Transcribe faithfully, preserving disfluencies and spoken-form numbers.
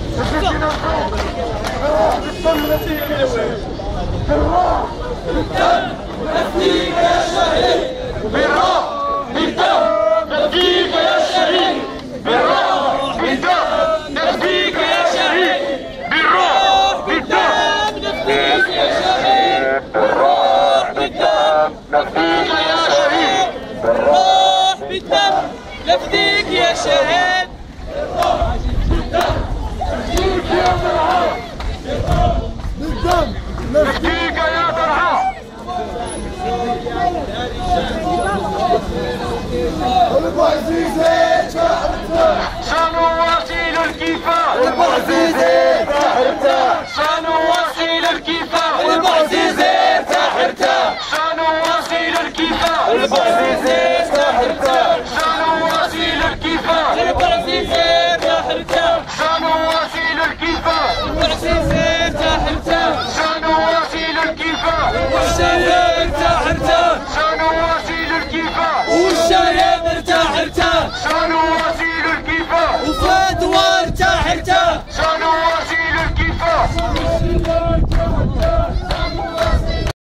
نفديك يا شهيد بالروح بالدم نفديك يا شهيد بالروح بالدم نفديك يا شهيد بالروح بالدم نفديك يا شهيد بالروح بالدم نفديك يا شهيد بالروح بالدم نفديك يا شهيد